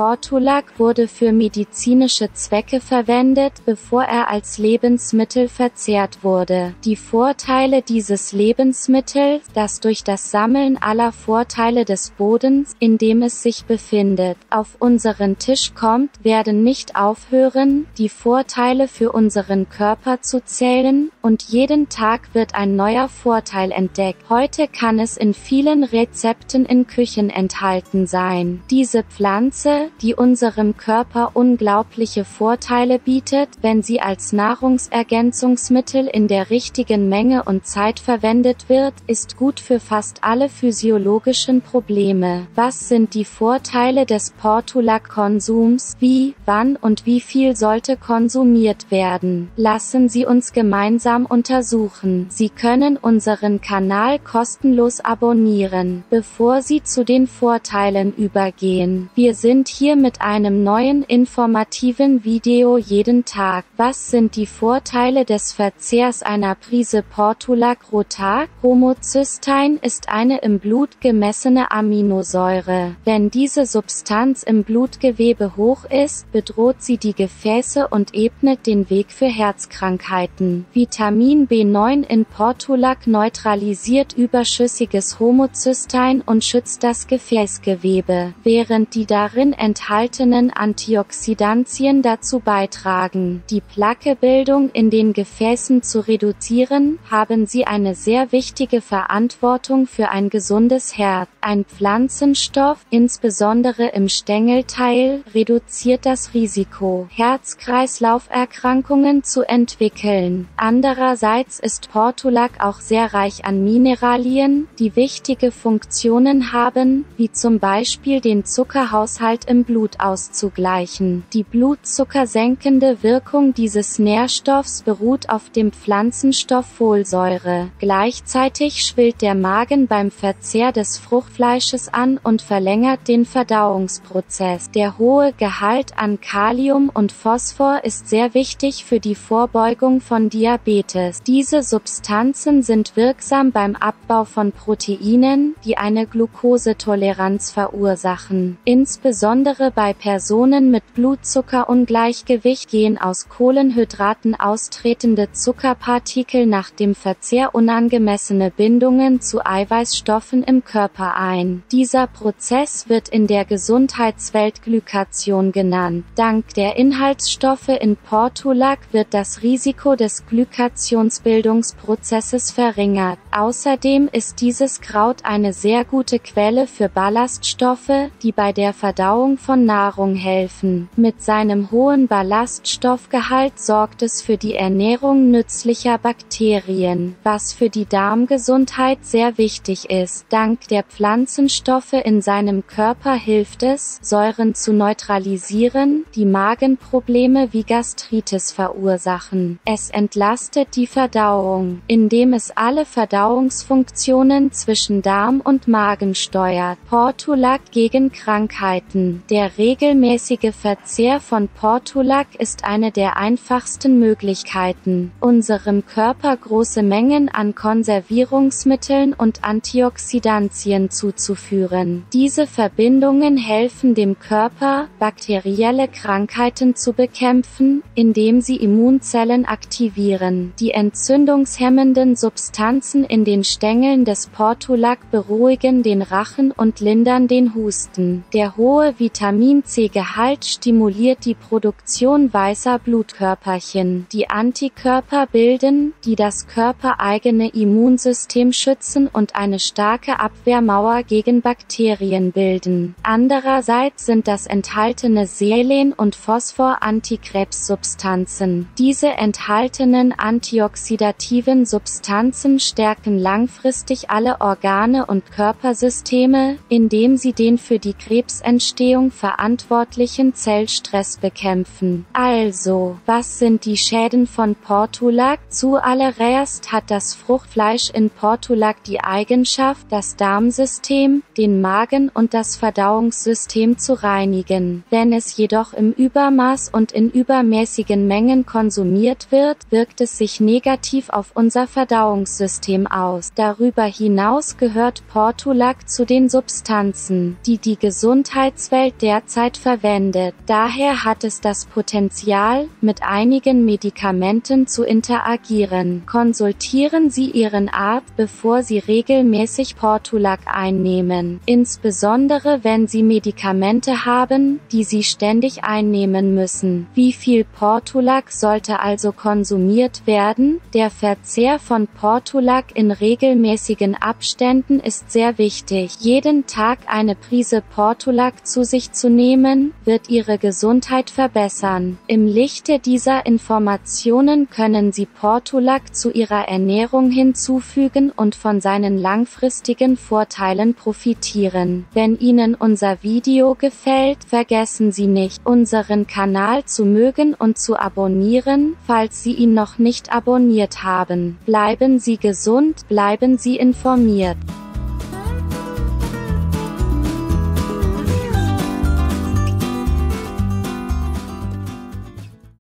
Portulak wurde für medizinische Zwecke verwendet, bevor er als Lebensmittel verzehrt wurde. Die Vorteile dieses Lebensmittels, das durch das Sammeln aller Vorteile des Bodens, in dem es sich befindet, auf unseren Tisch kommt, werden nicht aufhören, die Vorteile für unseren Körper zu zählen, und jeden Tag wird ein neuer Vorteil entdeckt. Heute kann es in vielen Rezepten in Küchen enthalten sein. Diese Pflanze, die unserem Körper unglaubliche Vorteile bietet, wenn sie als Nahrungsergänzungsmittel in der richtigen Menge und Zeit verwendet wird, ist gut für fast alle physiologischen Probleme. Was sind die Vorteile des Portulak-Konsums? Wie, wann und wie viel sollte konsumiert werden? Lassen Sie uns gemeinsam untersuchen. Sie können unseren Kanal kostenlos abonnieren, bevor Sie zu den Vorteilen übergehen. Wir sind hier mit einem neuen informativen Video jeden Tag. Was sind die Vorteile des Verzehrs einer Prise Portulak Rotar? Homocystein ist eine im Blut gemessene Aminosäure. Wenn diese Substanz im Blutgewebe hoch ist, bedroht sie die Gefäße und ebnet den Weg für Herzkrankheiten. Vitamin B9 in Portulak neutralisiert überschüssiges Homocystein und schützt das Gefäßgewebe, während die darin enthaltenen Antioxidantien dazu beitragen, die Plakebildung in den Gefäßen zu reduzieren, haben sie eine sehr wichtige Verantwortung für ein gesundes Herz. Ein Pflanzenstoff, insbesondere im Stängelteil, reduziert das Risiko, Herz-Kreislauf-Erkrankungen zu entwickeln. Andererseits ist Portulak auch sehr reich an Mineralien, die wichtige Funktionen haben, wie zum Beispiel den Zuckerhaushalt im Blut auszugleichen. Die blutzuckersenkende Wirkung dieses Nährstoffs beruht auf dem Pflanzenstoff Folsäure. Gleichzeitig schwillt der Magen beim Verzehr des Fruchtfleisches an und verlängert den Verdauungsprozess. Der hohe Gehalt an Kalium und Phosphor ist sehr wichtig für die Vorbeugung von Diabetes. Diese Substanzen sind wirksam beim Abbau von Proteinen, die eine Glukosetoleranz verursachen. Insbesondere bei Personen mit Blutzuckerungleichgewicht gehen aus Kohlenhydraten austretende Zuckerpartikel nach dem Verzehr unangemessene Bindungen zu Eiweißstoffen im Körper ein. Dieser Prozess wird in der Gesundheitswelt Glykation genannt. Dank der Inhaltsstoffe in Portulak wird das Risiko des Glykationsbildungsprozesses verringert. Außerdem ist dieses Kraut eine sehr gute Quelle für Ballaststoffe, die bei der Verdauung von Nahrung helfen. Mit seinem hohen Ballaststoffgehalt sorgt es für die Ernährung nützlicher Bakterien, was für die Darmgesundheit sehr wichtig ist. Dank der Pflanzenstoffe in seinem Körper hilft es, Säuren zu neutralisieren, die Magenprobleme wie Gastritis verursachen. Es entlastet die Verdauung, indem es alle Verdauungsfunktionen zwischen Darm und Magen steuert. Portulak gegen Krankheiten. Der regelmäßige Verzehr von Portulak ist eine der einfachsten Möglichkeiten, unserem Körper große Mengen an Konservierungsmitteln und Antioxidantien zuzuführen. Diese Verbindungen helfen dem Körper, bakterielle Krankheiten zu bekämpfen, indem sie Immunzellen aktivieren. Die entzündungshemmenden Substanzen in den Stängeln des Portulak beruhigen den Rachen und lindern den Husten. Der hohe Vitamin-C-Gehalt stimuliert die Produktion weißer Blutkörperchen, die Antikörper bilden, die das körpereigene Immunsystem schützen und eine starke Abwehrmauer gegen Bakterien bilden. Andererseits sind das enthaltene Selen und Phosphor Antikrebssubstanzen. Diese enthaltenen antioxidativen Substanzen stärken langfristig alle Organe und Körpersysteme, indem sie den für die Krebsentstehung verantwortlichen Zellstress bekämpfen. Also, was sind die Schäden von Portulak? Zuallererst hat das Fruchtfleisch in Portulak die Eigenschaft, das Darmsystem, den Magen und das Verdauungssystem zu reinigen. Wenn es jedoch im Übermaß und in übermäßigen Mengen konsumiert wird, wirkt es sich negativ auf unser Verdauungssystem aus. Darüber hinaus gehört Portulak zu den Substanzen, die die Gesundheitswelt wird derzeit verwendet. Daher hat es das Potenzial, mit einigen Medikamenten zu interagieren. Konsultieren Sie Ihren Arzt, bevor Sie regelmäßig Portulac einnehmen, insbesondere wenn Sie Medikamente haben, die Sie ständig einnehmen müssen. Wie viel Portulac sollte also konsumiert werden? Der Verzehr von Portulac in regelmäßigen Abständen ist sehr wichtig. Jeden Tag eine Prise Portulac zu sich zu nehmen, wird Ihre Gesundheit verbessern. Im Lichte dieser Informationen können Sie Portulac zu Ihrer Ernährung hinzufügen und von seinen langfristigen Vorteilen profitieren. Wenn Ihnen unser Video gefällt, vergessen Sie nicht, unseren Kanal zu mögen und zu abonnieren, falls Sie ihn noch nicht abonniert haben. Bleiben Sie gesund, bleiben Sie informiert.